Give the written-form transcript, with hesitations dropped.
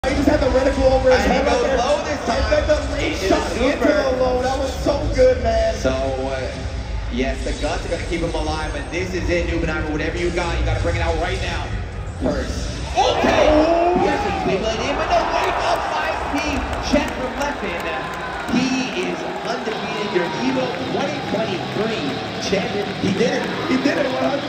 He just had the reticle over his head. And he goes low this time. And then the lead shot into the low. That was so good, man. So, yes, the guts are going to keep him alive, but this is it, Nubenheimer. Whatever you got to bring it out right now. Purse. Okay! Yes, he's wiggling in, but no, wake up 5P. Check from Leffen. He is undefeated, your EVO 2023 champion. He did it. He did it 100%.